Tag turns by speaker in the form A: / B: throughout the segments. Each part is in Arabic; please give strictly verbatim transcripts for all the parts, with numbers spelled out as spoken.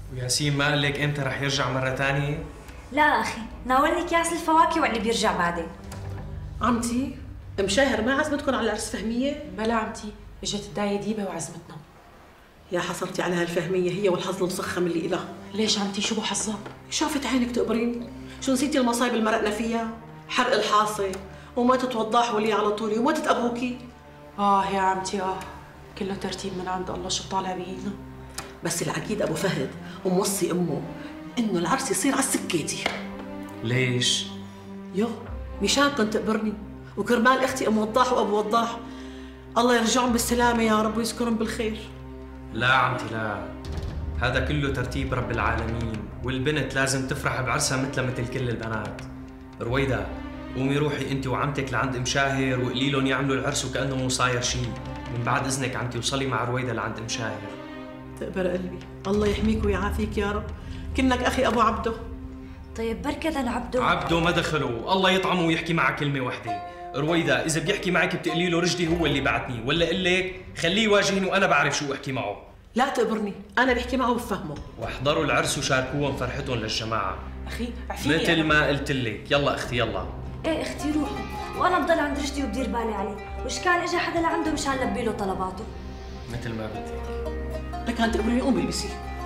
A: وياسين ما قال لك امتى رح يرجع مرة ثانية؟
B: لا اخي، ناولني اكياس الفواكه واللي بيرجع بعدين.
C: عمتي مشاهر ما عزمتكم على عرس فهمية؟
D: بلا عمتي، اجت الداية ديبة وعزمتنا.
C: يا حصرتي على هالفهمية، هي والحظ المسخم اللي إلها.
D: ليش عمتي شو بو حظها؟
C: شافت عينك تقبريني، شو نسيتي المصايب اللي مرقنا فيها؟ حرق الحاصل وماتت وضاح ولي على طولي وماتت أبوكي.
D: آه يا عمتي آه، كله ترتيب من عند الله، شو طالع بإيدنا.
C: بس العقيد أبو فهد وموصي أمه إنه العرس يصير على السكيتي.
A: ليش؟
C: يو مشانكن تقبرني وكرمال اختي ام وضاح وابو وضاح، الله يرجعهم بالسلامه يا رب ويذكرهم بالخير.
A: لا عمتي لا، هذا كله ترتيب رب العالمين، والبنت لازم تفرح بعرسها مثل مثل كل البنات. رويدا قومي روحي انت وعمتك لعند ام شاهر وقولي لهم يعملوا العرس وكانه مو صاير شيء. من بعد اذنك عمتي وصلي مع رويدا لعند ام شاهر.
C: تقبر قلبي، الله يحميك ويعافيك يا رب، كنك اخي ابو عبده.
B: طيب بركة عبده.
A: عبده ما دخله، الله يطعمه ويحكي معك كلمة وحدة. رويدا إذا بيحكي معك بتقولي له رشدي هو اللي بعتني، ولا قل لك خليه يواجهني وأنا بعرف شو أحكي معه.
C: لا تقبرني، أنا بحكي معه وبفهمه.
A: واحضروا العرس وشاركوهم فرحتهم للجماعة.
D: أخي عفيني
A: مثل ما قلت لك، يلا أختي يلا.
B: إيه أختي روحي، وأنا بضل عند رشدي وبدير بالي عليه، وإيش كان إجا حدا لعنده مشان لبي له طلباته.
A: مثل ما بدك.
C: لك أن تقبرني قومي البسي.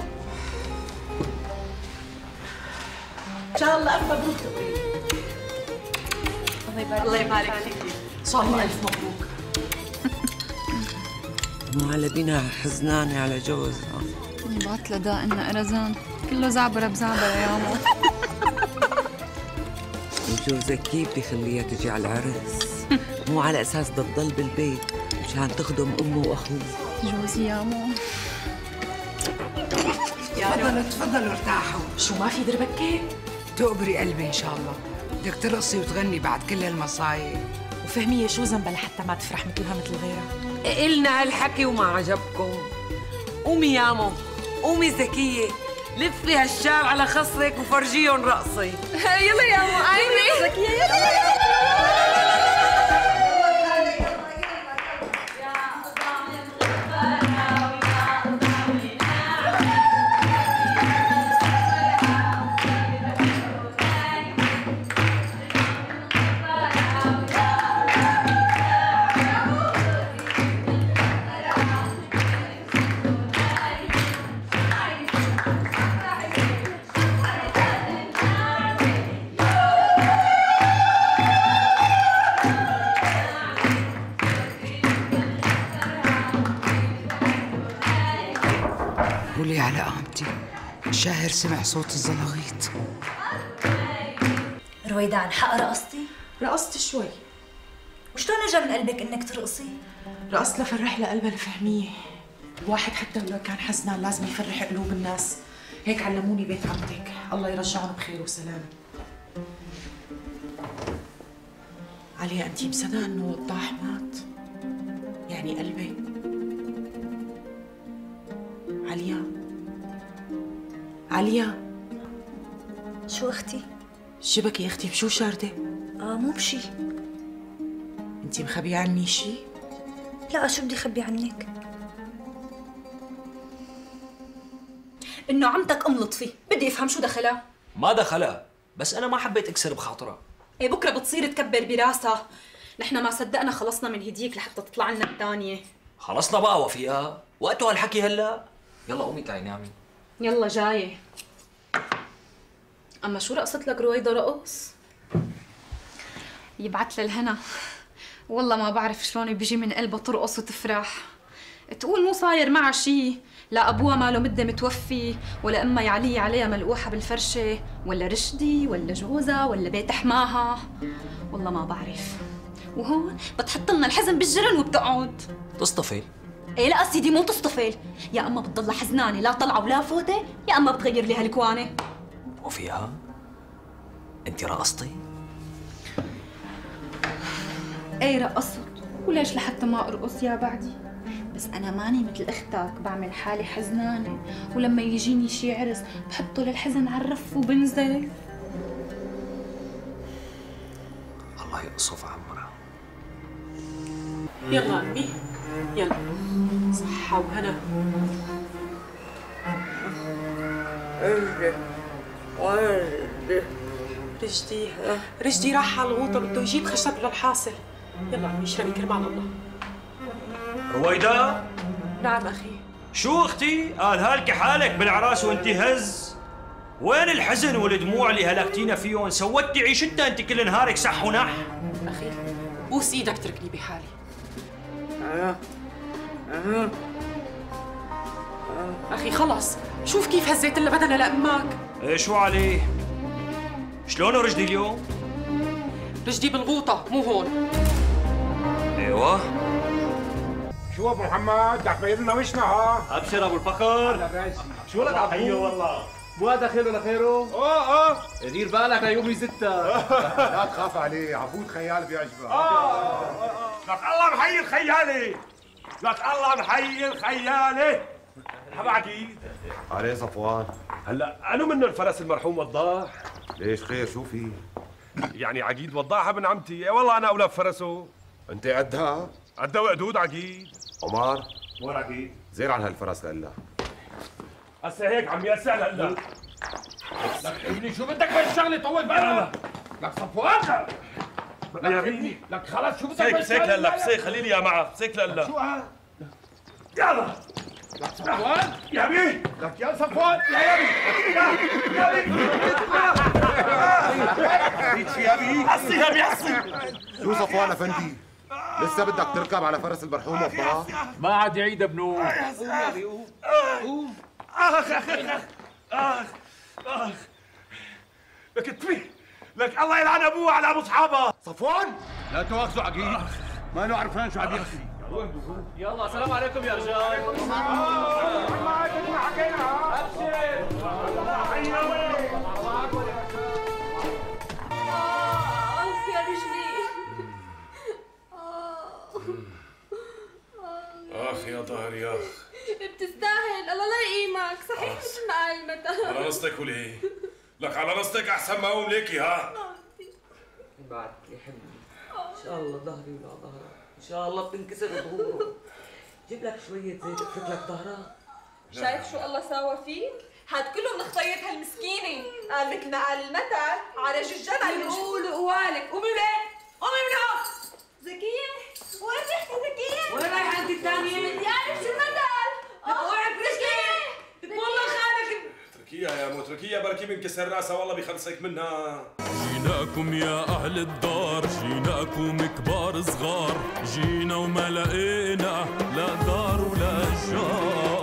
C: إن شاء الله ألف مبروك تقبريني.
B: الله يبارك الله يبارك فيك.
D: إن شاء الله ألف مبروك.
E: مو على بنا حزنانة على جوزها.
F: باطلة دا إنها أرزان، كله زعبرة بزعبرة يا عمو.
E: وجوزك كيف بخليها تجي على العرس؟ مو على أساس بدها تضل بالبيت مشان تخدم أمه وأخوه.
F: جوزي يا عمو.
G: تفضلوا تفضلوا ارتاحوا.
D: شو ما في دربكة؟
G: تقبري قلبي إن شاء الله. بدك ترقصي وتغني بعد كل هالمصايب.
D: وفهمية شو ذنبها لحتى ما تفرح مثلها مثل غيرها؟
E: قلنا هالحكي وما عجبكم. قومي يا مو، قومي ذكية، لفي هالشال على خصرك وفرجيهم رقصي.
F: يلا يا مو قايمة. ذكية يلا.
G: قولي على قامتي، شاهر سمع صوت الزلاغيط.
B: رويدا عن حق رقصتي؟
D: رقصت شوي.
B: وشلون اجى من قلبك انك ترقصي؟
D: رقصت لفرح لقلبها الفهمية. الواحد حتى لو كان حزنان لازم يفرح قلوب الناس، هيك علموني بيت عمتك، الله يرجعهم بخير وسلام. عليا انتي مصدقة انه وضاح مات؟ يعني قلبك عليا. عليا
B: شو اختي؟
D: شبك يا اختي بشو شاردة؟
B: اه مو بشي.
D: انتي مخبية عني شي؟
B: لا شو بدي خبي عنك؟
H: انه عمتك ام لطفي، بدي افهم شو دخلها؟
I: ما دخلها، بس انا ما حبيت اكسر بخاطرها.
H: ايه بكره بتصير تكبر براسها، نحن ما صدقنا خلصنا من هديك لحتى تطلع لنا الثانية.
I: خلصنا بقى وفيها، وقته هالحكي هلا. يلا قومي تعي نامي.
H: يلا جاية. اما شو رقصت لك رويدا رقص؟
F: يبعت لها الهنا، والله ما بعرف شلون بيجي من قلبها ترقص وتفرح. تقول مو صاير معها شي، لا ابوها ماله مده متوفي، ولا امها يعلي عليها ملقوحه بالفرشه، ولا رشدي، ولا جوزها، ولا بيت حماها، والله ما بعرف. وهون بتحط لنا الحزن بالجرن وبتقعد
I: تصطفل.
H: ايه لا سيدي مو تصطفل، يا اما بتضلها حزنانه لا طلعه ولا فوته، يا اما بتغير لي هالكوانه.
I: وفيها انت رقصتي؟
F: ايه رقصت، وليش لحتى ما ارقص يا بعدي؟ بس انا ماني مثل اختك بعمل حالي حزنانه، ولما يجيني شي عرس بحطه للحزن على الرف وبنزل.
I: الله يقصف عمرها.
D: يلا امي يلا، صحة وهنا.
E: رشدي ولدي.
D: رشدي رشدي راح على الغوطة بده يجيب خشب للحاصل. يلا عمي اشربي كرمال الله.
A: رويدا؟
D: نعم أخي.
A: شو أختي؟ قال هالك حالك بالعراس وأنت هز؟ وين الحزن والدموع اللي هلكتينا فيهم؟ سوتي عيشتنا أنت كل نهارك سح ونح؟
D: أخي بوس إيدك تركني بحالي.
E: أنا أنا
D: أخي خلص، شوف كيف هزيت لها بدنها لأمك.
A: إيه شو عليه؟ شلونه رشدي اليوم؟
D: رشدي بالغوطة مو هون.
A: ايوه.
J: شو ابو محمد بدك تغير لنا وشنا ها؟
A: ابشر ابو الفخر.
J: شو لك عبود؟
K: حيو والله. مو هذا خير ولا خيره؟
J: اه اه
K: دير بالك ليوم يزتها.
J: لا تخاف عليه، عبود خيال بيعجبك.
K: اه لك الله محيي الخيالي. لك الله محيي الخيالي. مرحبا عقيد.
J: عليه صفوان.
K: هلا انو منه الفرس المرحوم وضاح؟
J: ليش خير شو في؟
K: يعني عقيد وضاح ابن عمتي، والله انا اولى بفرسه.
J: انت قدها؟
K: قدها وقدود عقيد.
J: عمر
K: وين عقيد؟
J: زير عن هالفرس لقلها.
K: هسه هيك عمي هسه هلا. لك ابني شو بدك بهالشغله طول بالك؟ لك صفوان لك ابني لك خلص شو بدك
L: بهالشغله؟ سيك سيك هلا سيك خليني يا معه سيك هلا.
K: شو هاد؟ يلا لك صفوان يا بي لك يا صفوان يا بي يا بي يا بي
L: حصي يا بي حصي.
J: شو صفوان افندي؟ لسه بدك تركب على فرس المرحوم وضاح؟
K: ما عاد يعيد ابنو. قوم يا بي قوم قوم.
L: اخ اخ اخ اخ اخ لك تفي لك الله يلعن ابوه على ابو اصحابه.
J: صفوان
K: لا تواخذوا عقيد، ما له عرفان شو عم يحكي.
L: يلا السلام عليكم يا رجال.
B: اوف يا رجلي.
L: اخ يا ظهري يا اخ.
B: بتستاهل، الله لا يقيمك، صحيح مثل ما قال المثل.
L: على نصتك وليه؟ لك على نصتك احسن ما اقوم ليكي ها.
E: بعد يا حبيبي ان شاء الله ظهري ولا ظهرك، ان شاء الله بتنكسر ظهوره. جيب لك شويه زيت افرك لك ظهرك.
B: شايف شو الله ساوى فيك؟ هاد كله من خطية هالمسكينة، قال مثل ما قال المثل عرج الجمل يقول قوالك. قومي ليه؟ قومي من هون. زكية؟ وين رحتي زكية؟
E: وين رايحة أنت الثانية؟
B: بدي أعرف شو المثل.
E: اوعك رجلي والله خانك.
L: اتركيها يا مو اتركيها بركي بنكسر راسها والله بيخلصك منها.
M: جيناكم يا أهل الدار، جيناكم كبار صغار، جينا وما لقينا لا دار ولا جار.